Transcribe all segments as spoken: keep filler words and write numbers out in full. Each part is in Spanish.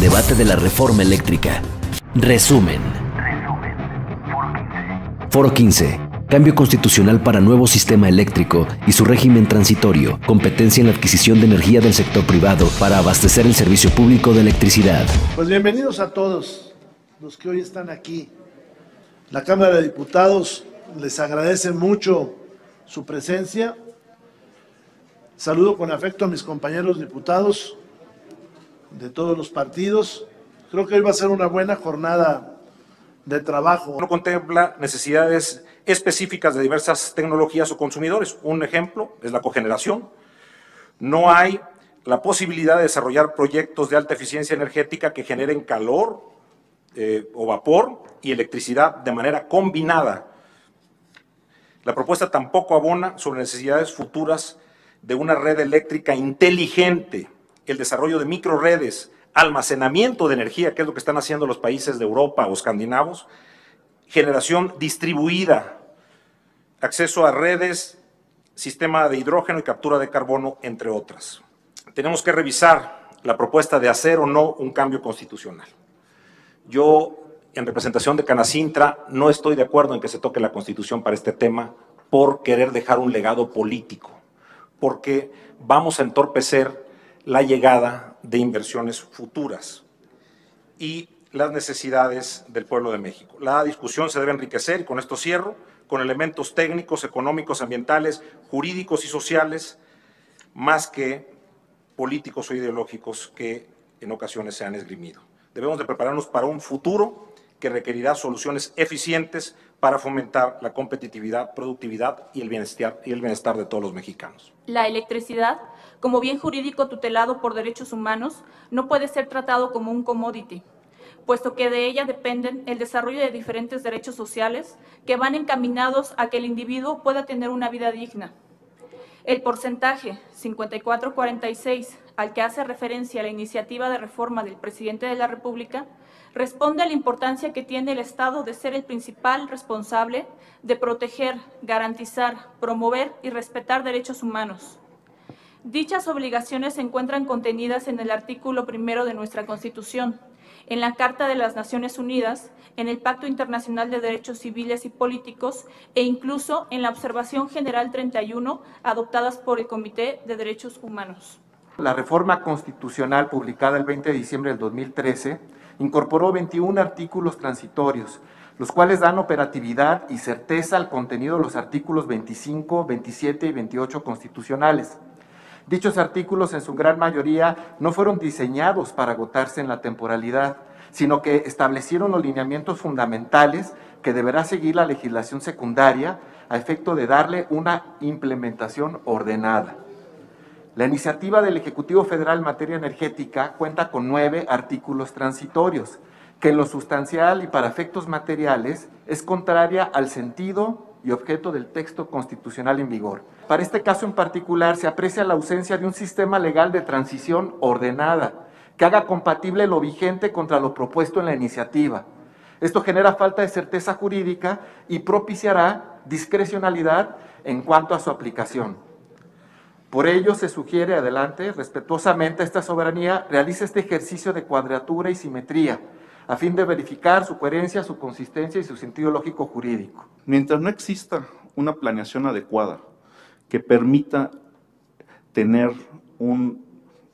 Debate de la reforma eléctrica. Resumen. Foro quince. Cambio constitucional para nuevo sistema eléctrico y su régimen transitorio. Competencia en la adquisición de energía del sector privado para abastecer el servicio público de electricidad. Pues bienvenidos a todos los que hoy están aquí. La Cámara de Diputados les agradece mucho su presencia. Saludo con afecto a mis compañeros diputados de todos los partidos. Creo que hoy va a ser una buena jornada de trabajo. No contempla necesidades específicas de diversas tecnologías o consumidores. Un ejemplo es la cogeneración. No hay la posibilidad de desarrollar proyectos de alta eficiencia energética que generen calor eh, o vapor y electricidad de manera combinada. La propuesta tampoco abona sobre necesidades futuras de una red eléctrica inteligente, el desarrollo de microredes, almacenamiento de energía, que es lo que están haciendo los países de Europa o escandinavos, generación distribuida, acceso a redes, sistema de hidrógeno y captura de carbono, entre otras. Tenemos que revisar la propuesta de hacer o no un cambio constitucional. Yo, en representación de Canacintra, no estoy de acuerdo en que se toque la Constitución para este tema por querer dejar un legado político, porque vamos a entorpecer la llegada de inversiones futuras y las necesidades del pueblo de México. La discusión se debe enriquecer, y con esto cierro, con elementos técnicos, económicos, ambientales, jurídicos y sociales, más que políticos o ideológicos que en ocasiones se han esgrimido. Debemos de prepararnos para un futuro que requerirá soluciones eficientes para fomentar la competitividad, productividad y el bienestar, y el bienestar de todos los mexicanos. La electricidad, como bien jurídico tutelado por derechos humanos, no puede ser tratado como un commodity, puesto que de ella dependen el desarrollo de diferentes derechos sociales que van encaminados a que el individuo pueda tener una vida digna. El porcentaje cincuenta y cuatro cuarenta y seis al que hace referencia la iniciativa de reforma del presidente de la República responde a la importancia que tiene el Estado de ser el principal responsable de proteger, garantizar, promover y respetar derechos humanos. Dichas obligaciones se encuentran contenidas en el artículo primero de nuestra Constitución, en la Carta de las Naciones Unidas, en el Pacto Internacional de Derechos Civiles y Políticos e incluso en la Observación General treinta y uno adoptadas por el Comité de Derechos Humanos. La reforma constitucional publicada el veinte de diciembre del dos mil trece incorporó veintiún artículos transitorios, los cuales dan operatividad y certeza al contenido de los artículos veinticinco, veintisiete y veintiocho constitucionales. Dichos artículos en su gran mayoría no fueron diseñados para agotarse en la temporalidad, sino que establecieron los lineamientos fundamentales que deberá seguir la legislación secundaria a efecto de darle una implementación ordenada. La iniciativa del Ejecutivo Federal en materia energética cuenta con nueve artículos transitorios, que en lo sustancial y para efectos materiales es contraria al sentido y objeto del texto constitucional en vigor. Para este caso en particular se aprecia la ausencia de un sistema legal de transición ordenada, que haga compatible lo vigente contra lo propuesto en la iniciativa. Esto genera falta de certeza jurídica y propiciará discrecionalidad en cuanto a su aplicación. Por ello se sugiere, adelante, respetuosamente, esta soberanía realice este ejercicio de cuadratura y simetría, a fin de verificar su coherencia, su consistencia y su sentido lógico jurídico. Mientras no exista una planeación adecuada que permita tener un,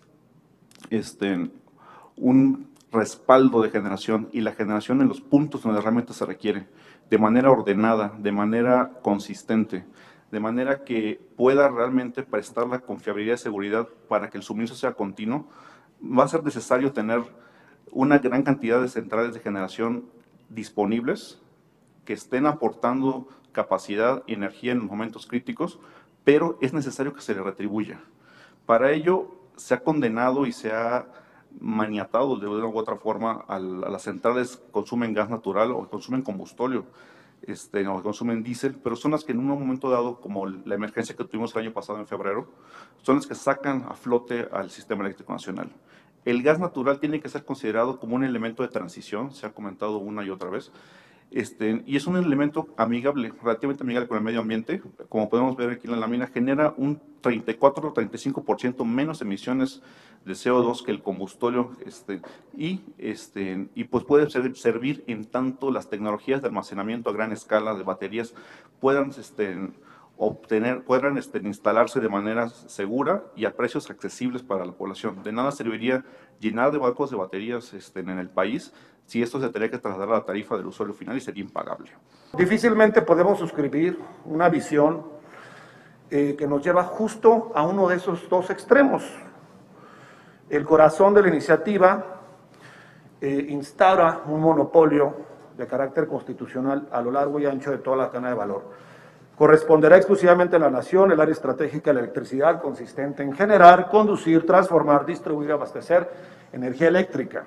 este, un respaldo de generación y la generación en los puntos donde realmente se requiere, de manera ordenada, de manera consistente, de manera que pueda realmente prestar la confiabilidad y seguridad para que el suministro sea continuo, va a ser necesario tener una gran cantidad de centrales de generación disponibles que estén aportando capacidad y energía en momentos críticos, pero es necesario que se le retribuya. Para ello se ha condenado y se ha maniatado de una u otra forma a las centrales que consumen gas natural o que consumen combustóleo, este, o que consumen diésel, pero son las que en un momento dado, como la emergencia que tuvimos el año pasado en febrero, son las que sacan a flote al sistema eléctrico nacional. El gas natural tiene que ser considerado como un elemento de transición, se ha comentado una y otra vez, Este, y es un elemento amigable, relativamente amigable con el medio ambiente. Como podemos ver aquí en la lámina, genera un treinta y cuatro a treinta y cinco por ciento menos emisiones de C O dos que el combustorio, este, y, este, y pues puede ser, servir en tanto las tecnologías de almacenamiento a gran escala de baterías puedan este, obtener, puedan este, instalarse de manera segura y a precios accesibles para la población. De nada serviría llenar de bancos de baterías este, en el país si esto se tendría que trasladar a la tarifa del usuario final y sería impagable. Difícilmente podemos suscribir una visión eh, que nos lleva justo a uno de esos dos extremos. El corazón de la iniciativa eh, instaura un monopolio de carácter constitucional a lo largo y ancho de toda la cadena de valor. Corresponderá exclusivamente a la nación el área estratégica de la electricidad, consistente en generar, conducir, transformar, distribuir, abastecer energía eléctrica.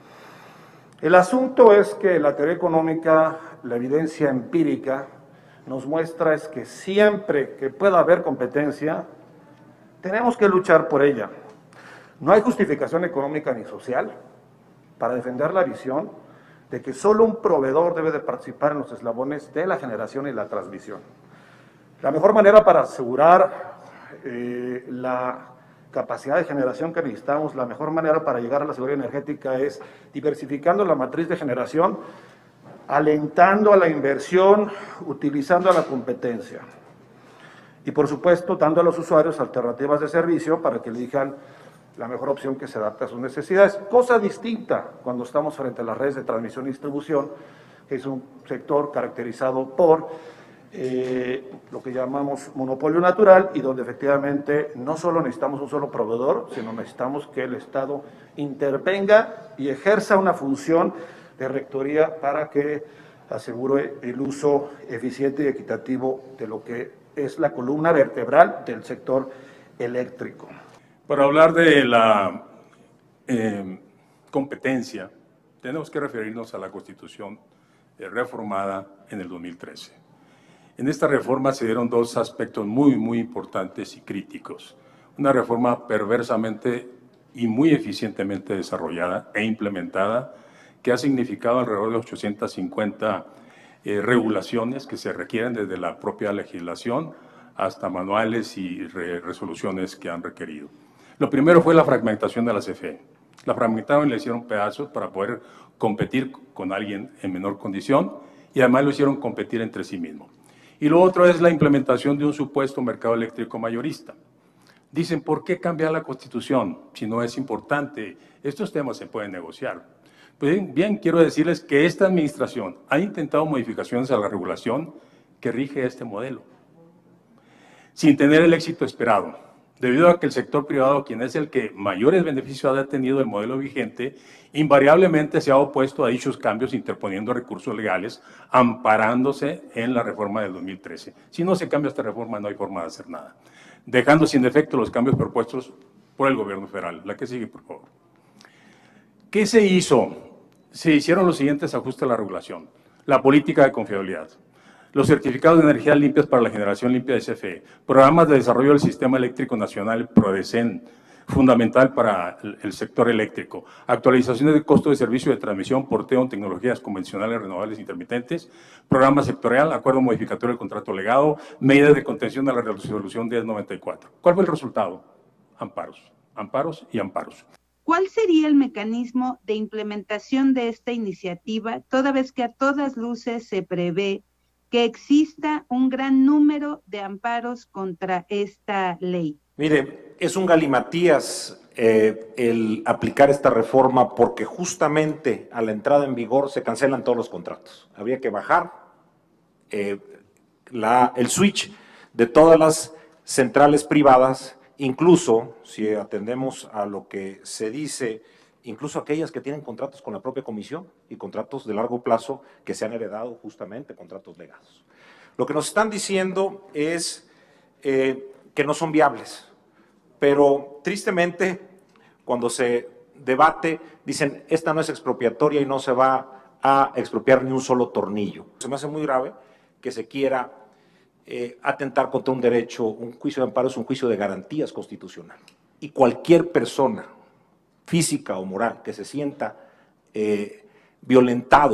El asunto es que la teoría económica, la evidencia empírica, nos muestra es que siempre que pueda haber competencia, tenemos que luchar por ella. No hay justificación económica ni social para defender la visión de que solo un proveedor debe de participar en los eslabones de la generación y la transmisión. La mejor manera para asegurar eh, la capacidad de generación que necesitamos, la mejor manera para llegar a la seguridad energética es diversificando la matriz de generación, alentando a la inversión, utilizando a la competencia. Y por supuesto, dando a los usuarios alternativas de servicio para que elijan la mejor opción que se adapte a sus necesidades. Cosa distinta cuando estamos frente a las redes de transmisión y distribución, que es un sector caracterizado por eh, lo que llamamos monopolio natural y donde efectivamente no solo necesitamos un solo proveedor, sino necesitamos que el Estado intervenga y ejerza una función de rectoría para que asegure el uso eficiente y equitativo de lo que es la columna vertebral del sector eléctrico. Para hablar de la eh, competencia, tenemos que referirnos a la Constitución eh, reformada en el dos mil trece. En esta reforma se dieron dos aspectos muy, muy importantes y críticos. Una reforma perversamente y muy eficientemente desarrollada e implementada, que ha significado alrededor de ochocientas cincuenta eh, regulaciones que se requieren desde la propia legislación hasta manuales y re resoluciones que han requerido. Lo primero fue la fragmentación de la C F E. La fragmentaron y le hicieron pedazos para poder competir con alguien en menor condición y además lo hicieron competir entre sí mismo. Y lo otro es la implementación de un supuesto mercado eléctrico mayorista. Dicen, ¿por qué cambiar la Constitución si no es importante? Estos temas se pueden negociar. Pues bien, bien, quiero decirles que esta administración ha intentado modificaciones a la regulación que rige este modelo, sin tener el éxito esperado, debido a que el sector privado, quien es el que mayores beneficios ha tenido del modelo vigente, invariablemente se ha opuesto a dichos cambios interponiendo recursos legales, amparándose en la reforma del dos mil trece. Si no se cambia esta reforma, no hay forma de hacer nada, dejando sin efecto los cambios propuestos por el gobierno federal. La que sigue, por favor. ¿Qué se hizo? Se hicieron los siguientes ajustes a la regulación. La política de confiabilidad, los certificados de energías limpias para la generación limpia de C F E, programas de desarrollo del Sistema Eléctrico Nacional, PRODECEN, fundamental para el sector eléctrico, actualizaciones de costo de servicio de transmisión, porteo en tecnologías convencionales, renovables, intermitentes, programa sectorial, acuerdo modificatorio del contrato legado, medidas de contención a la resolución diez noventa y cuatro. ¿Cuál fue el resultado? Amparos, amparos y amparos. ¿Cuál sería el mecanismo de implementación de esta iniciativa, toda vez que a todas luces se prevé que exista un gran número de amparos contra esta ley? Mire, es un galimatías eh, el aplicar esta reforma porque justamente a la entrada en vigor se cancelan todos los contratos. Habría que bajar eh, la, el switch de todas las centrales privadas, incluso si atendemos a lo que se dice, incluso aquellas que tienen contratos con la propia comisión y contratos de largo plazo que se han heredado justamente, contratos legados. Lo que nos están diciendo es eh, que no son viables, pero tristemente cuando se debate dicen esta no es expropiatoria y no se va a expropiar ni un solo tornillo. Se me hace muy grave que se quiera eh, atentar contra un derecho. Un juicio de amparo es un juicio de garantías constitucional y cualquier persona física o moral que se sienta eh, violentado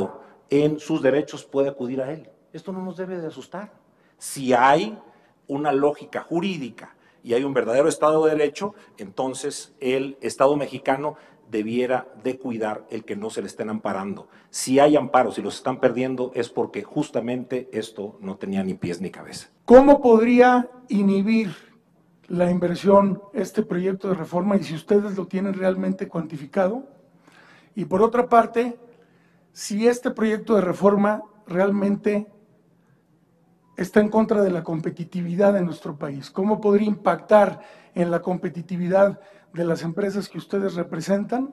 en sus derechos puede acudir a él. Esto no nos debe de asustar. Si hay una lógica jurídica y hay un verdadero Estado de Derecho, entonces el Estado mexicano debiera de cuidar el que no se le estén amparando. Si hay amparos y los están perdiendo es porque justamente esto no tenía ni pies ni cabeza. ¿Cómo podría inhibir la inversión este proyecto de reforma y si ustedes lo tienen realmente cuantificado? Y por otra parte, si este proyecto de reforma realmente está en contra de la competitividad de nuestro país, ¿cómo podría impactar en la competitividad de las empresas que ustedes representan?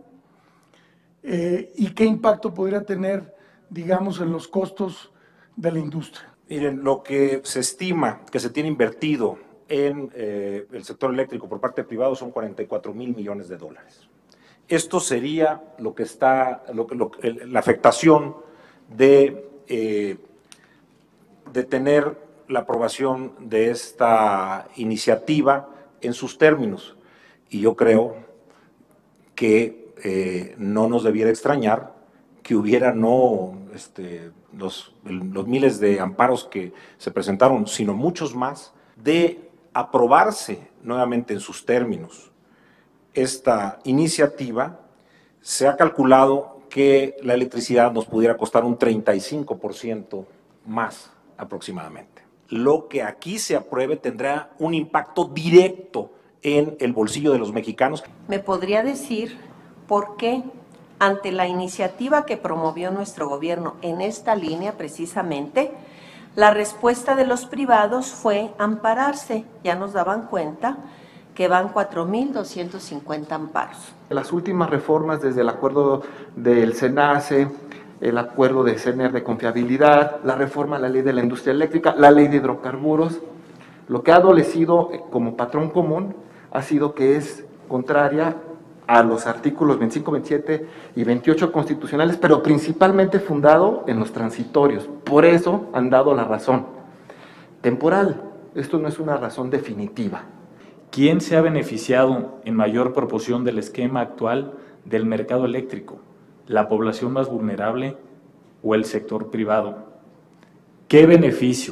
Eh, ¿Y qué impacto podría tener, digamos, en los costos de la industria? Miren, lo que se estima que se tiene invertido en eh, el sector eléctrico por parte privado son cuarenta y cuatro mil millones de dólares. Esto sería lo que está, lo, lo, la afectación de, eh, de tener la aprobación de esta iniciativa en sus términos. Y yo creo que eh, no nos debiera extrañar que hubiera no este, los, los miles de amparos que se presentaron, sino muchos más, de aprobarse nuevamente en sus términos esta iniciativa. Se ha calculado que la electricidad nos pudiera costar un treinta y cinco por ciento más aproximadamente. Lo que aquí se apruebe tendrá un impacto directo en el bolsillo de los mexicanos. ¿Me podría decir por qué, ante la iniciativa que promovió nuestro gobierno en esta línea precisamente, la respuesta de los privados fue ampararse? Ya nos daban cuenta que van cuatro mil doscientos cincuenta amparos. Las últimas reformas, desde el acuerdo del SENACE, el acuerdo de C E N E R de confiabilidad, la reforma a la ley de la industria eléctrica, la ley de hidrocarburos, lo que ha adolecido como patrón común ha sido que es contraria a los artículos veinticinco, veintisiete y veintiocho constitucionales, pero principalmente fundado en los transitorios. Por eso han dado la razón temporal. Esto no es una razón definitiva. ¿Quién se ha beneficiado en mayor proporción del esquema actual del mercado eléctrico? ¿La población más vulnerable o el sector privado? ¿Qué beneficio?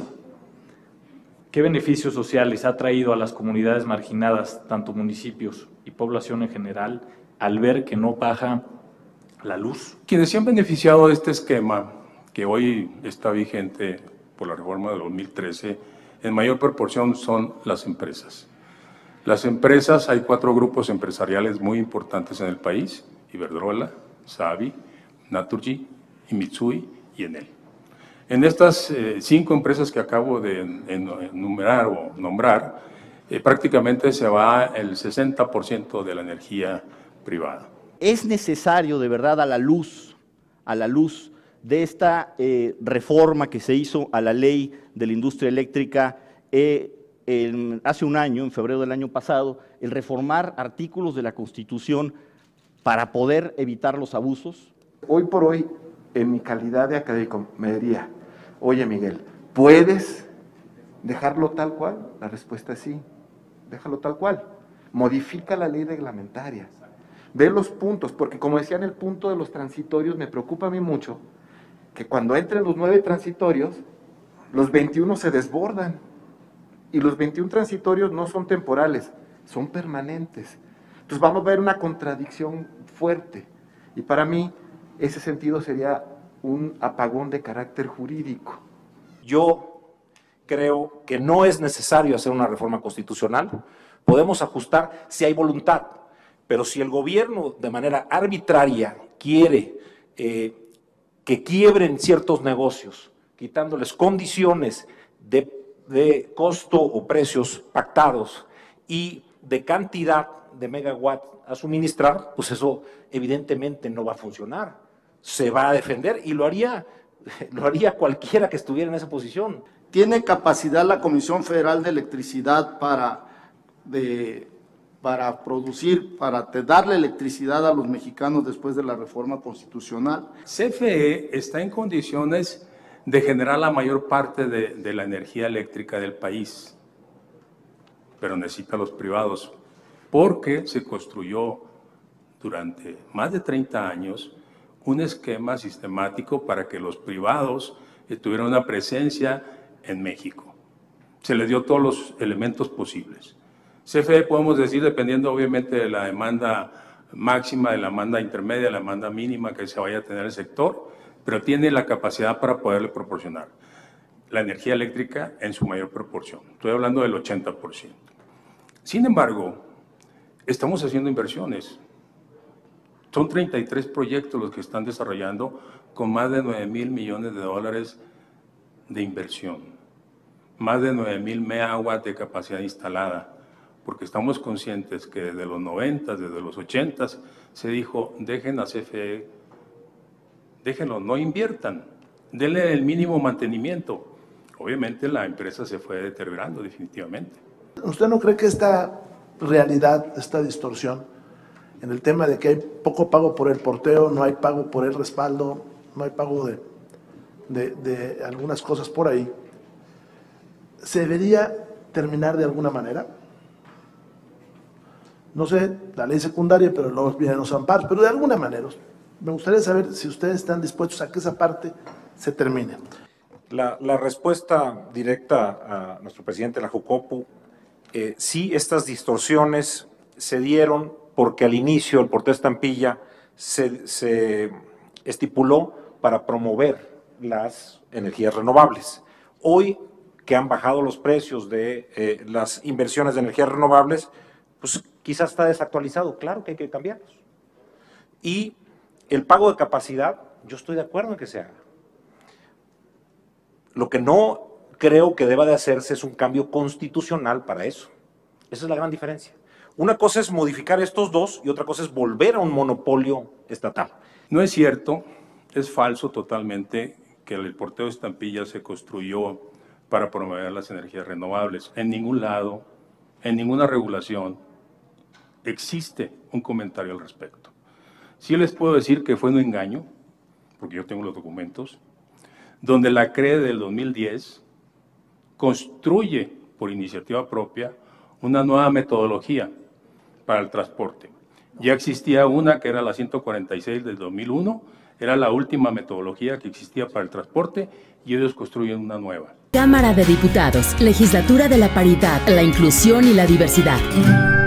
¿Qué beneficios sociales ha traído a las comunidades marginadas, tanto municipios y población en general, al ver que no baja la luz? Quienes se han beneficiado de este esquema, que hoy está vigente por la reforma de dos mil trece, en mayor proporción son las empresas. Las empresas, hay cuatro grupos empresariales muy importantes en el país: Iberdrola, Savi, Naturgy, y Mitsui y Enel. En estas eh, cinco empresas que acabo de enumerar o nombrar, eh, prácticamente se va el sesenta por ciento de la energía privada. Es necesario, de verdad, a la luz, a la luz de esta eh, reforma que se hizo a la ley de la industria eléctrica eh, en, hace un año, en febrero del año pasado, el reformar artículos de la Constitución para poder evitar los abusos. Hoy por hoy, en mi calidad de académico, me diría: oye, Miguel, ¿puedes dejarlo tal cual? La respuesta es sí, déjalo tal cual. Modifica la ley reglamentaria. Ve los puntos, porque como decía en el punto de los transitorios, me preocupa a mí mucho que cuando entren los nueve transitorios, los veintiuno se desbordan. Y los veintiún transitorios no son temporales, son permanentes. Entonces vamos a ver una contradicción fuerte. Y para mí, ese sentido sería un apagón de carácter jurídico. Yo creo que no es necesario hacer una reforma constitucional. Podemos ajustar si hay voluntad, pero si el gobierno de manera arbitraria quiere eh, que quiebren ciertos negocios, quitándoles condiciones de, de costo o precios pactados y de cantidad de megawatt a suministrar, pues eso evidentemente no va a funcionar. Se va a defender y lo haría, lo haría cualquiera que estuviera en esa posición. ¿Tiene capacidad la Comisión Federal de Electricidad para, de, para producir, para darle electricidad a los mexicanos después de la reforma constitucional? C F E está en condiciones de generar la mayor parte de, de la energía eléctrica del país, pero necesita a los privados, porque se construyó durante más de treinta años un esquema sistemático para que los privados tuvieran una presencia en México. Se les dio todos los elementos posibles. C F E podemos decir, dependiendo obviamente de la demanda máxima, de la demanda intermedia, de la demanda mínima que se vaya a tener el sector, pero tiene la capacidad para poderle proporcionar la energía eléctrica en su mayor proporción. Estoy hablando del ochenta por ciento. Sin embargo, estamos haciendo inversiones. Son treinta y tres proyectos los que están desarrollando con más de nueve mil millones de dólares de inversión, más de nueve mil megawatts de capacidad instalada, porque estamos conscientes que desde los noventas, desde los ochentas, se dijo, dejen a C F E, déjenlo, no inviertan, denle el mínimo mantenimiento. Obviamente la empresa se fue deteriorando definitivamente. ¿Usted no cree que esta realidad, esta distorsión, en el tema de que hay poco pago por el porteo, no hay pago por el respaldo, no hay pago de, de, de algunas cosas por ahí, se debería terminar de alguna manera? No sé, la ley secundaria, pero luego vienen los amparos, pero de alguna manera. Me gustaría saber si ustedes están dispuestos a que esa parte se termine. La, la respuesta directa a nuestro presidente de la Jucopo, eh, sí, estas distorsiones se dieron porque al inicio el porteo estampilla se, se estipuló para promover las energías renovables. Hoy que han bajado los precios de eh, las inversiones de energías renovables, pues quizás está desactualizado, claro que hay que cambiarlos. Y el pago de capacidad, yo estoy de acuerdo en que se haga. Lo que no creo que deba de hacerse es un cambio constitucional para eso. Esa es la gran diferencia. Una cosa es modificar estos dos y otra cosa es volver a un monopolio estatal. No es cierto, es falso totalmente que el porteo de estampillas se construyó para promover las energías renovables. En ningún lado, en ninguna regulación, existe un comentario al respecto. Sí les puedo decir que fue un engaño, porque yo tengo los documentos, donde la C R E del dos mil diez construye por iniciativa propia una nueva metodología para el transporte. Ya existía una que era la ciento cuarenta y seis del dos mil uno, era la última metodología que existía para el transporte y ellos construyen una nueva. Cámara de Diputados, Legislatura de la Paridad, la Inclusión y la Diversidad.